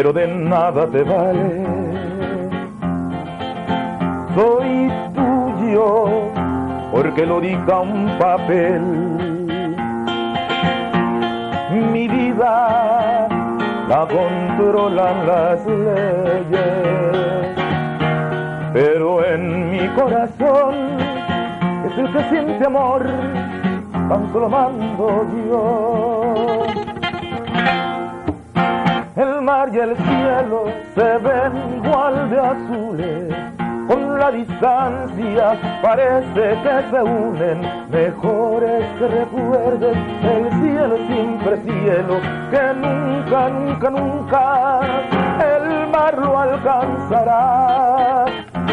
pero de nada te vale. Soy tuyo porque lo dicta un papel. Mi vida la controlan las leyes, pero en mi corazón es el que siente amor, tan solo mando yo. El mar y el cielo se ven igual de azules, con la distancia parece que se unen. Mejor es que recuerdes, el cielo siempre cielo, que nunca, nunca, nunca el mar lo alcanzará.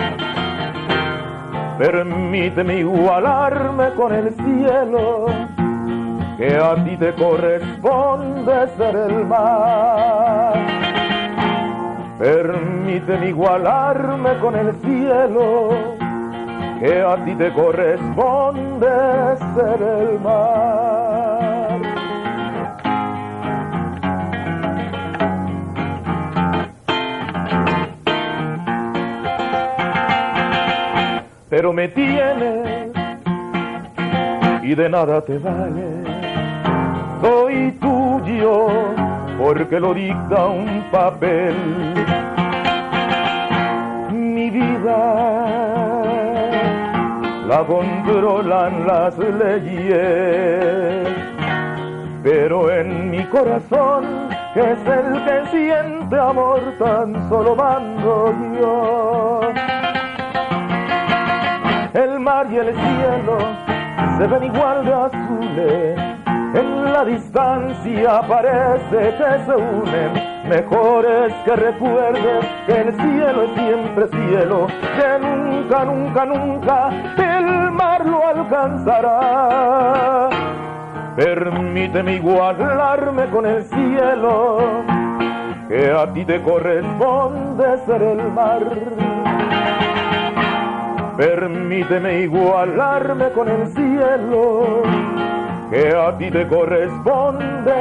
Permíteme igualarme con el cielo, que a ti te corresponde ser el mar. Permíteme igualarme con el cielo, que a ti te corresponde ser el mar. Pero me tienes y de nada te vale. Soy tuyo porque lo dicta un papel. Mi vida la controlan las leyes, pero en mi corazón, que es el que siente amor, tan solo mando yo. El mar y el cielo se ven igual de azules, en la distancia parece que se unen. Mejor es que recuerdes que el cielo es siempre cielo, que nunca, nunca, nunca el mar lo alcanzará. Permíteme igualarme con el cielo, que a ti te corresponde ser el mar. Permíteme igualarme con el cielo, que a ti te corresponde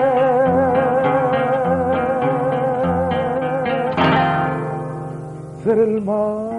ser el mar.